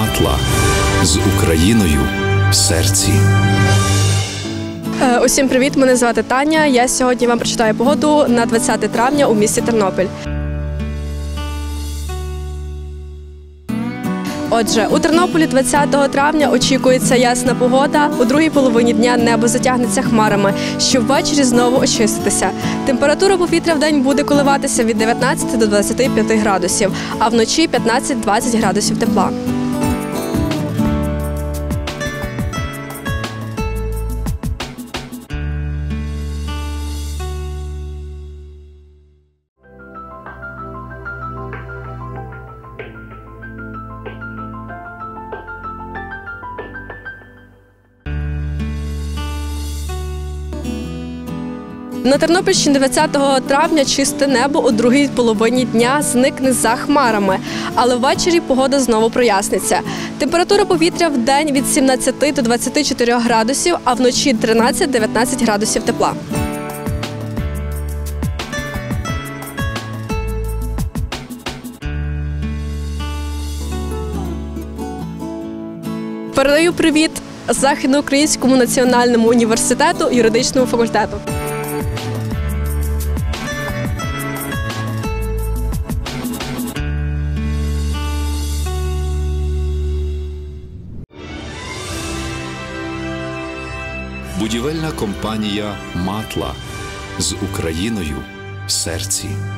Матла з Україною в серці. Усім привіт, мене звати Таня. Я сьогодні вам прочитаю погоду на 20 травня у місті Тернопіль. Отже, у Тернополі 20 травня очікується ясна погода. У другій половині дня небо затягнеться хмарами, щоб ввечері знову очиститися. Температура повітря в день буде коливатися від 19 до 25 градусів, а вночі 15-20 градусів тепла. На Тернопільщині 20 травня чисте небо у другій половині дня зникне за хмарами, але ввечері погода знову проясниться. Температура повітря в день від 17 до 24 градусів, а вночі 13-19 градусів тепла. Передаю привіт Західноукраїнському національному університету юридичному факультету. Будівельна компанія «Матла» з Україною в серці.